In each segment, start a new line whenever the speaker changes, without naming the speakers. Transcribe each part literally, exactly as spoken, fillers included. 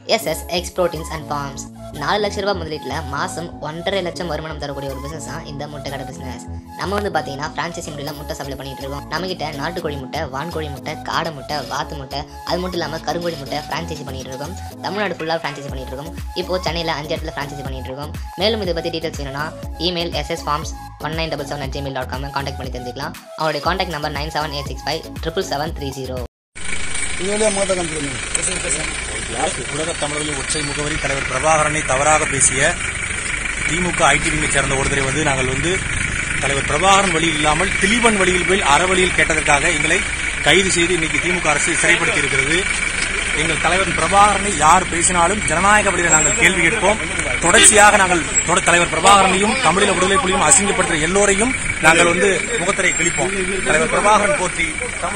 SS X proteins and farms. நாலு லட்ச ரூபாய் முதலீட்டில் மாதம் ஒன்றரை லட்சம் வருமானம் தரக்கூடிய ஒரு பிஸ்னஸ் தான் இந்த முட்டை கடை பிஸ்னஸ். நம்ம வந்து பார்த்தீங்கன்னா ஃப்ரான்ச்சைசி முறையில் முட்டை சப்ளை பண்ணிட்டு இருக்கோம். நம்மகிட்ட நாட்டுக்கோழி முட்டை, வான்கோழி முட்டை, காடை முட்டை, வாத்து முட்டை, அது மட்டும் இல்லாமல் கருங்கோழி முட்டை ஃப்ரான்ச்சைசி பண்ணிட்டு இருக்கோம். தமிழ்நாடு ஃபுல்லாக ஃப்ரான்ச்சைசி பண்ணிட்டு இருக்கோம். இப்போ சென்னையில் அஞ்சு இடத்துல ஃப்ரான்ச்சைசி பண்ணிட்டு இருக்கோம். மேலும் இதை பற்றி டீட்டெயில்ஸ் வேணும்னா email SS farms one nine double seven at Gmail dot com contact பண்ணி தெரிஞ்சுக்கலாம். அவருடைய contact number nine seven eight six five triple seven three zero.
உலக தமிழர்களின் ஒற்றை முகவரி தலைவர் பிரபாகரனை தவறாக பேசிய திமுக ஐடி விங்கை சேர்ந்த ஒருத்தரை வந்து நாங்கள் வந்து தலைவர் பிரபாகரன் வழி இல்லாமல் திலீபன் வழியில் போய் அறவழியில் கேட்டதற்காக எங்களை கைது செய்து இன்னைக்கு திமுக அரசு சிறைப்படுத்தி இருக்கிறது. எங்கள் தலைவர் பிரபாகரனை யார் பேசினாலும் ஜனநாயக வழியில் நாங்கள் கேள்வி கேட்போம். தொடர்ச்சியாக நாங்கள் தலைவர் பிரபாகரனையும் தமிழீழ விடுதலை புலியும் அசிங்கப்படுத்த எல்லோரையும் நாங்கள் வந்து முகத்திரை கிழிப்போம். தலைவர் பிரபாகரன் போற்றி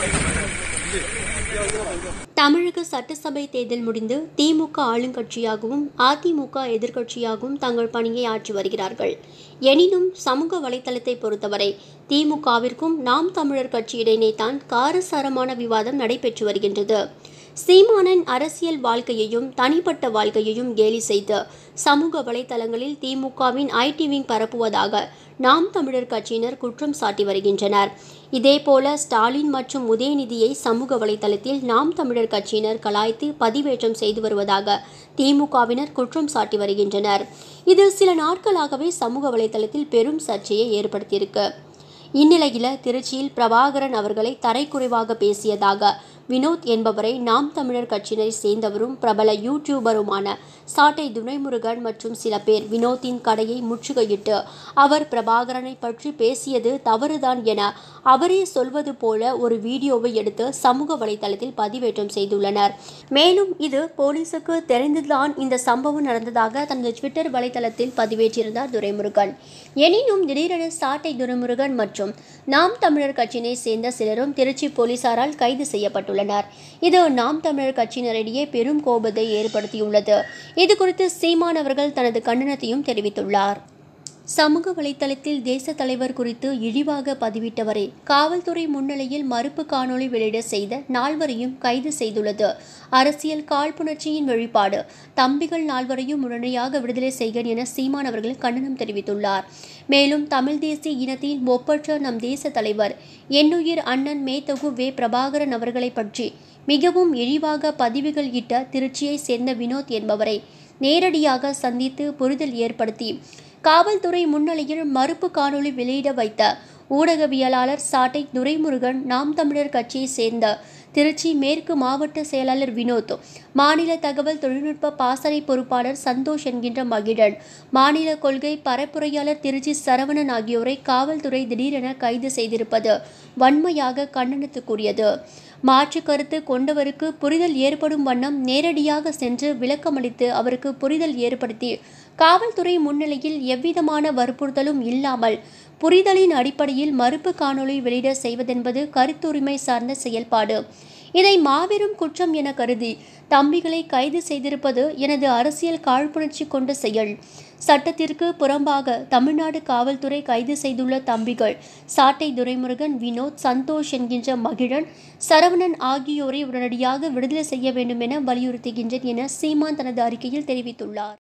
தமிழக சட்டசபை தேர்தல் முடிந்து திமுக ஆளுங்கட்சியாகவும் அதிமுக எதிர்க்கட்சியாகவும் தங்கள் பணியை ஆற்றி வருகிறார்கள். எனினும் சமூக வலைதளத்தை பொறுத்தவரை திமுகவிற்கும் நாம் தமிழர் கட்சி இடையேதான் காரசாரமான விவாதம் நடைபெற்று வருகின்றது. சீமானின் அரசியல் வாழ்க்கையையும் தனிப்பட்ட வாழ்க்கையையும் கேலி செய்து சமூக வலைதளங்களில் திமுகவின் ஐடி விங் பரப்புவதாக நாம் தமிழர் கட்சியினர் குற்றம் சாட்டி வருகின்றனர். இதேபோல ஸ்டாலின் மற்றும் உதயநிதியை சமூக வலைதளத்தில் நாம் தமிழர் கட்சியினர் கலாய்த்து பதிவேற்றம் செய்து வருவதாக திமுகவினர் குற்றம் சாட்டி வருகின்றனர். இது சில நாட்களாகவே சமூக வலைதளத்தில் பெரும் சர்ச்சையை ஏற்படுத்தியிருக்கு. இந்நிலையில் திருச்சியில் பிரபாகரன் அவர்களை தரைக்குறைவாக பேசியதாக வினோத் என்பவரை நாம் தமிழர் கட்சியினரை சேர்ந்தவரும் பிரபல யூடியூபருமான சாட்டை துரைமுருகன் மற்றும் சில பேர் வினோத்தின் கடையை முற்றுகையிட்டு அவர் பிரபாகரனை பற்றி பேசியது தவறுதான் என அவரே சொல்வது போல ஒரு வீடியோவை எடுத்து சமூக வலைதளத்தில் பதிவேற்றம் செய்துள்ளனர். மேலும் இது போலீசுக்கு தெரிந்துதான் இந்த சம்பவம் நடந்ததாக தனது ட்விட்டர் வலைதளத்தில் பதிவேற்றிருந்தார் துரைமுருகன். எனினும் திடீரென சாட்டை துரைமுருகன் மற்றும் நாம் தமிழர் கட்சியினை சேர்ந்த சிலரும் திருச்சி போலீசாரால் கைது செய்யப்பட்டுள்ளனர். இது நாம் தமிழர் கட்சியினரிடையே பெரும் கோபத்தை ஏற்படுத்தியுள்ளது. இது குறித்து சீமான் அவர்கள் தனது கண்டனத்தையும் தெரிவித்துள்ளார். சமூக வலைதளத்தில் தேச தலைவர் குறித்து இழிவாக பதிவிட்டவரை காவல்துறை முன்னிலையில் மறுப்பு காணொலி வெளியிட செய்த நால்வரையும் கைது செய்துள்ளது அரசியல் காழ்ப்புணர்ச்சியின் வெளிப்பாடு. தம்பிகள் நால்வரையும் உடனடியாக விடுதலை செய்க என சீமான் அவர்கள் கண்டனம் தெரிவித்துள்ளார். மேலும் தமிழ் தேசிய இனத்தின் ஒப்பற்ற நம் தேச தலைவர் என்னுயிர் அண்ணன் மேதகு வே பிரபாகரன் அவர்களை பற்றி மிகவும் இழிவாக பதிவுகள் இட்ட திருச்சியை சேர்ந்த வினோத் என்பவரை நேரடியாக சந்தித்து புரிதல் ஏற்படுத்தி காவல்துறை முன்னிலையில் மறுப்பு காணொலி வெளியிட வைத்த ஊடகவியலாளர் சாட்டை துரைமுருகன், நாம் தமிழர் கட்சியை சேர்ந்த திருச்சி மேற்கு மாவட்ட செயலாளர் வினோத், மாநில தகவல் தொழில்நுட்ப பாசறை பொறுப்பாளர் சந்தோஷ் என்கின்ற மகிழன், மாநில கொள்கை பரப்புரையாளர் திருச்சி சரவணன் ஆகியோரை காவல்துறை திடீரென கைது செய்திருப்பது வன்மையாக கண்டனத்துக்குரியது. மாற்று கருத்து கொண்டவருக்கு புரிதல் ஏற்படும் வண்ணம் நேரடியாக சென்று விளக்கமளித்து அவருக்கு புரிதல் ஏற்படுத்தி காவல்துறை முன்னிலையில் எவ்விதமான வற்புறுத்தலும் இல்லாமல் புரிதலின் அடிப்படையில் மறுப்பு காணொலி வெளியிட செய்வதென்பது கருத்துரிமை சார்ந்த செயல்பாடு. இதை மாபெரும் குற்றம் என கருதி தம்பிகளை கைது செய்திருப்பது எனது அரசியல் காழ்ப்புணர்ச்சி கொண்ட செயல். சட்டத்திற்கு புறம்பாக தமிழ்நாடு காவல்துறை கைது செய்துள்ள தம்பிகள் சாட்டை துரைமுருகன், வினோத், சந்தோஷ் என்கின்ற மகிழன், சரவணன் ஆகியோரை உடனடியாக விடுதலை செய்ய வேண்டும் என வலியுறுத்துகின்றேன் என சீமான் தனது அறிக்கையில் தெரிவித்துள்ளார்.